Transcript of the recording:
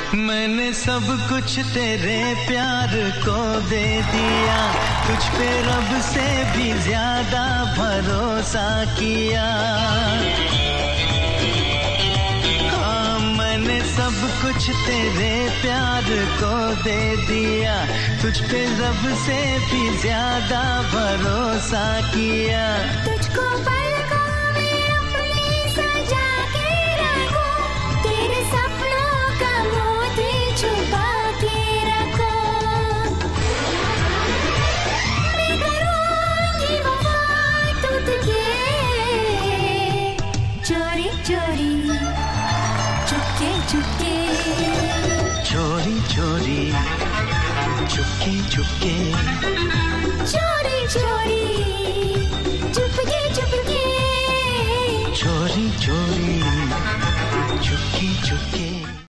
मैंने सब कुछ तेरे प्यार को दे दिया, तुझ पे रब से भी ज्यादा भरोसा किया। हाँ, मैंने सब कुछ तेरे प्यार को दे दिया, तुझ पे रब से भी ज्यादा भरोसा किया। तुझको पलकों में अपनी सजा के रखूं, तेरे सपनों का मोती छुपा के रखूं। मैं करूंगी वफा तुझके, चोरी चोरी चुपके चुपके, चोरी चोरी चुपके चुपके, चोरी चोरी चुपके चुपके, चोरी चोरी चुपके चुपके।